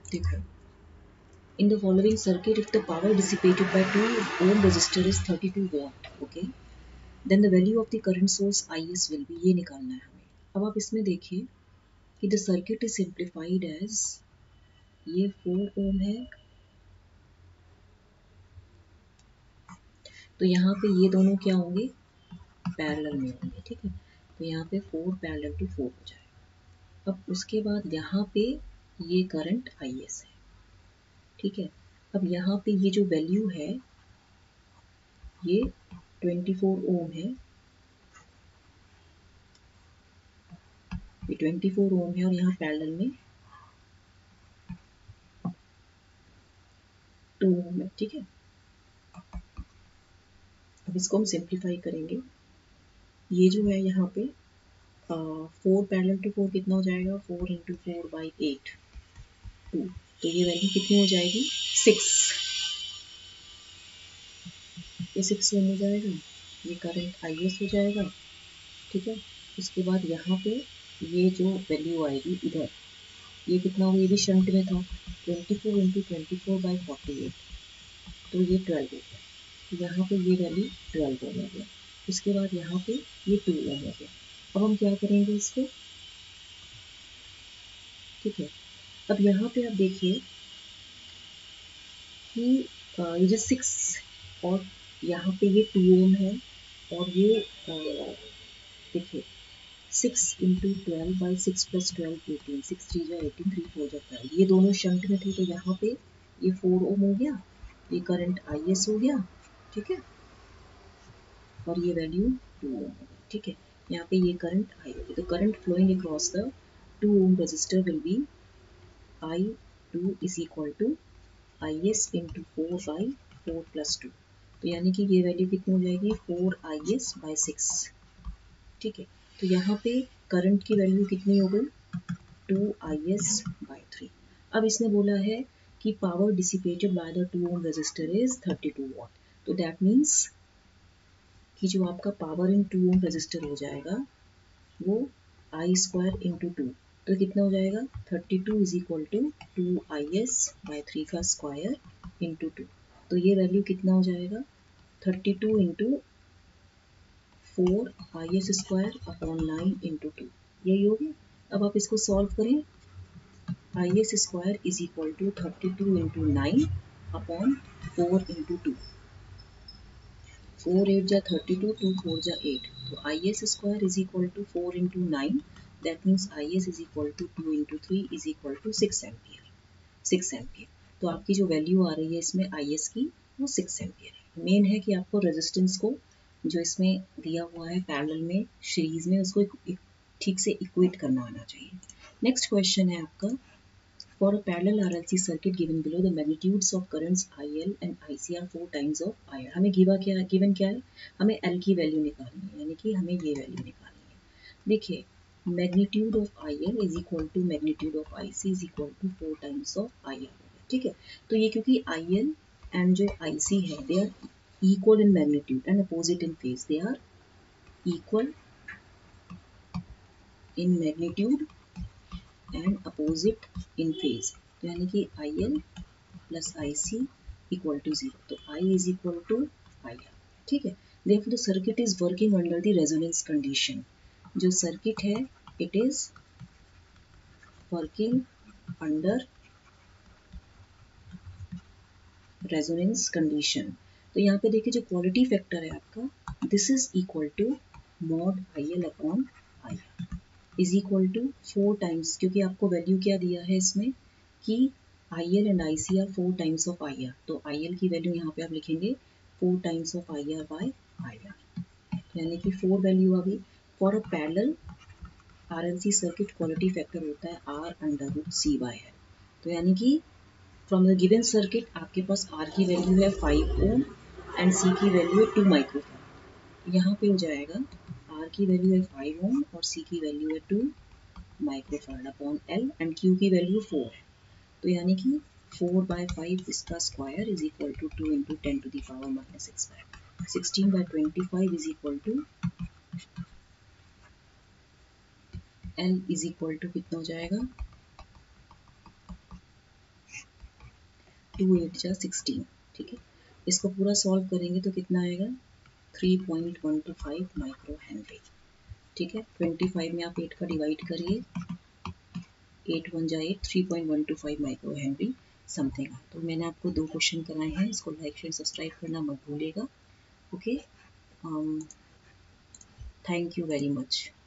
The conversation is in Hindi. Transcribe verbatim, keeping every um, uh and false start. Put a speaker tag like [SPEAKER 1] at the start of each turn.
[SPEAKER 1] देखो, in the following circuit, if the power dissipated by two ohm resistor is thirty-two watt, okay, then the value of the current source Is will be, ये निकालना है हमें। अब आप इसमें देखिए कि the circuit is simplified as, ये फोर ओम है, तो यहाँ पे ये दोनों क्या होंगे, पैरेलल में होंगे, ठीक है। तो यहाँ पे फोर पैरेलल टू फोर हो जाएगा। अब उसके बाद यहाँ पे ये करंट आई एस है, ठीक है। अब यहाँ पे ये जो वैल्यू है ये ट्वेंटी फोर ओम है, ये ट्वेंटी फोर ओम है और यहाँ पैरेलल में टू ओम है, ठीक है। अब इसको हम सिंप्लीफाई करेंगे, ये जो है यहाँ पे फोर पैरेलल टू फोर कितना हो जाएगा, four into four by eight, two, तो ये वैल्यू कितनी हो जाएगी, सिक्स, ये सिक्स ओम हो जाएगा, ये करंट आई एस हो जाएगा, ठीक है। उसके बाद यहाँ पे ये जो वैल्यू आएगी इधर, ये कितना होगा, ये भी शंट में था, twenty four into twenty four by forty eight, तो ये ट्वेल्व हो गया, तो यहाँ पे ये वैल्यू ट्वेल्व ओम हो गया। उसके बाद यहाँ पे ये टू ओम हो गया। अब हम क्या करेंगे इसको, ठीक है। अब यहाँ पे आप देखिए कि ये जो सिक्स और यहाँ पे ये टू ओम है और ये देखिए six into twelve by six plus twelve eighteen, six three जो एटीन, थ्री फोर जो ट्वेल्व, ये दोनों शंट में थे, तो यहाँ पे ये फोर ओम हो गया, ये करंट आई एस हो गया, ठीक है, और ये वैल्यू टू ओम हो गई, ठीक है। यहाँ पे ये करंट आई होगी, तो current flowing across the two ohm resistor will be I two is equal to I S into four by four plus two, तो यानी कि ये वैल्यू कितनी हो जाएगी, four I S by six, ठीक है। तो यहाँ पे करंट की वैल्यू कितनी हो गई, two I S by three. अब इसने बोला है कि power dissipated by the two ohm resistor is thirty two watt, तो दैट मीन्स कि जो आपका power in two ohm resistor हो जाएगा वो आई स्क्वायर इंटू टू, तो कितना हो जाएगा, thirty two is equal to two I S by three का स्क्वायर इंटू टू, तो ये वैल्यू कितना हो जाएगा, thirty two into four I S square upon nine into two, यही हो गया। अब आप इसको सॉल्व करें, I S square is equal to thirty two into nine upon four into two, four eight जा थर्टी टू, टू फोर जा एट, तो I S square is equal to four into nine, that means I S is equal to two into three is equal to six ampere, six ampere. तो आपकी जो वैल्यू आ रही है इसमें आई एस की वो सिक्स एम्पियर है। मेन है कि आपको रेजिस्टेंस को जो इसमें दिया हुआ है पैरेलल में सीरीज में उसको ठीक से इक्वेट करना आना चाहिए। नेक्स्ट क्वेश्चन है आपका, for a parallel R L C circuit given below the magnitudes of currents I L and I C are four times of I R, हमें गिवा क्या है, गिवन क्या है, हमें L की वैल्यू निकालनी है, यानी कि हमें ये वैल्यू निकालनी है। देखिए magnitude of I L is equal to magnitude of I C is equal to four times of I R, ठीक है। तो ये क्योंकि I L एंड जो I C है they are equal in magnitude and opposite in phase, they are equal in magnitude and opposite in phase, तो यानी कि I L plus I C equal to zero, तो I is equal to I R, ठीक है। Therefore the circuit is working under the resonance condition, जो सर्किट है it is working under resonance condition. तो यहाँ पे देखिए जो क्वालिटी फैक्टर है आपका, this is equal to mod I L upon I R is equal to four times, क्योंकि आपको वैल्यू क्या दिया है इसमें कि I L and I C are four times of I R, तो आई एल की वैल्यू यहाँ पे आप लिखेंगे four times of I R by I R, यानी कि फोर वैल्यू आ गई। For a parallel R L C circuit quality factor होता है R under root C by है, तो यानी कि फ्रॉम द गिवन सर्किट आपके पास आर की वैल्यू है फाइव ओम एंड सी की वैल्यू है टू माइक्रोफैराड, यहाँ पे हो जाएगा आर की वैल्यू है फाइव ओम और सी की वैल्यू है two microfarad upon L and Q की वैल्यू फोर है, तो यानी कि फोर बाय फाइव इसका square is equal to two into ten to the power minus six five, sixteen by twenty five is equal to L is equal to कितना हो जाएगा टू एट जा सिक्सटीन, ठीक है। इसको पूरा सॉल्व करेंगे तो कितना आएगा, three point one two five micro henry, ठीक है। ट्वेंटी फाइव में आप एट का डिवाइड करिए, एट वन जा eight, three point one two five micro henry something. तो मैंने आपको दो क्वेश्चन कराए हैं, इसको लाइक शेयर सब्सक्राइब करना मत भूलिएगा। Okay, thank you very much.